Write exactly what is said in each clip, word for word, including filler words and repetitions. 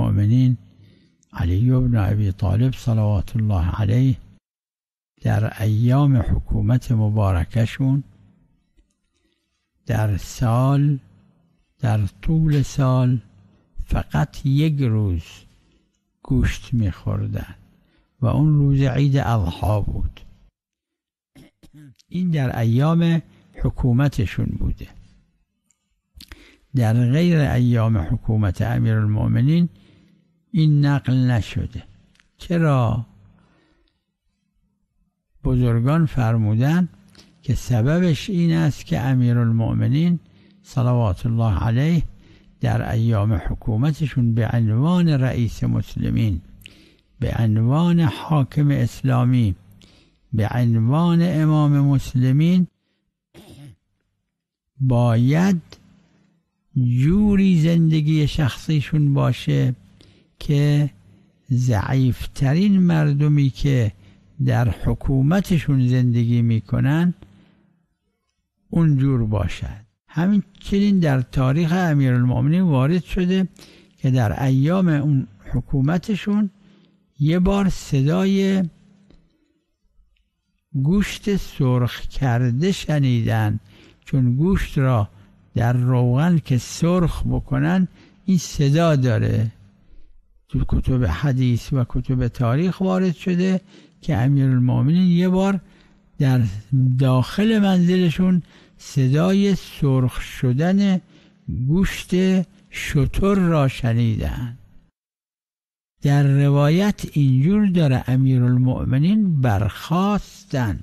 المؤمنین علی بن ابی طالب صلوات الله علیه در ایام حکومت مبارکشون در سال، در طول سال فقط یک روز گوشت میخوردن و اون روز عید اضحی بود. این در ایام حکومتشون بوده. در غیر ایام حکومت امیرالمؤمنین این نقل نشده. چرا؟ بزرگان فرمودن که سببش این است که امیرالمؤمنین صلوات الله علیه در ایام حکومتشون به عنوان رئیس مسلمین، به عنوان حاکم اسلامی، به عنوان امام مسلمین باید جوری زندگی شخصیشون باشه که ضعیفترین مردمی که در حکومتشون زندگی میکنن اونجور باشد. همینچنین در تاریخ امیرالمؤمنین وارد شده که در ایام اون حکومتشون یه بار صدای گوشت سرخ کرده شنیدن، چون گوشت را در روغن که سرخ بکنن این صدا داره. تو کتب حدیث و کتب تاریخ وارد شده که امیرالمؤمنین یه بار در داخل منزلشون صدای سرخ شدن گوشت شتر را شنیدن. در روایت اینجور داره امیرالمؤمنین برخاستن.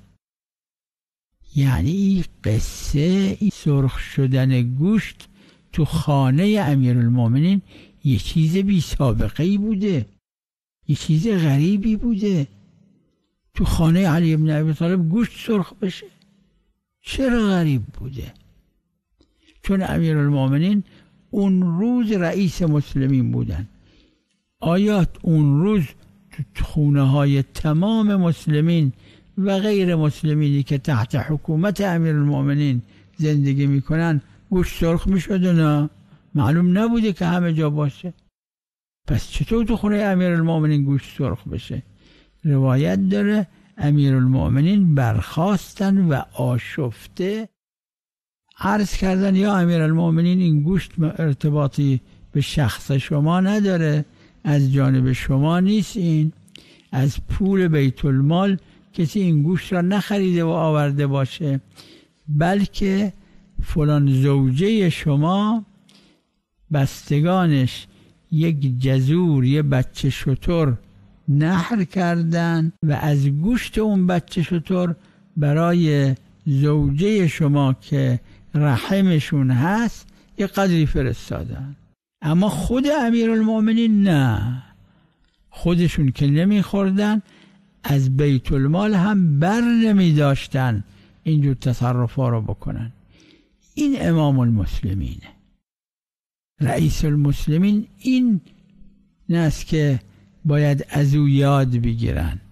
یعنی این قصه، این سرخ شدن گوشت تو خانه امیرالمؤمنین یه چیز بی سابقه ای بوده، یه چیز غریبی بوده. تو خانه علی بن ابی طالب گوشت سرخ بشه، چرا غریب بوده؟ چون امیرالمؤمنین اون روز رئیس مسلمین بودن. آیا اون روز تو خونه های تمام مسلمین و غیر مسلمینی که تحت حکومت امیرالمؤمنین زندگی میکنن گوشت سرخ میشده؟ نه، معلوم نبوده که همه جا باشه. پس چطور تو خونه امیرالمؤمنین گوشت سرخ بشه؟ روایت داره امیرالمؤمنین برخاستن و آشفته عرض کردن یا امیرالمؤمنین این گوشت ارتباطی به شخص شما نداره، از جانب شما نیست، این از پول بیت المال کسی این گوشت را نخریده و آورده باشه، بلکه فلان زوجه شما بستگانش یک جزور، یه بچه شتر نحر کردن و از گوشت اون بچه شتر برای زوجه شما که رحمشون هست یه قدری فرستادن. اما خود امیرالمؤمنین نه، خودشون که نمیخوردن از بیت المال هم بر نمی داشتن اینجور تصرفا رو بکنن. این امام المسلمینه، رئیس المسلمین. این است که باید از او یاد بگیرن.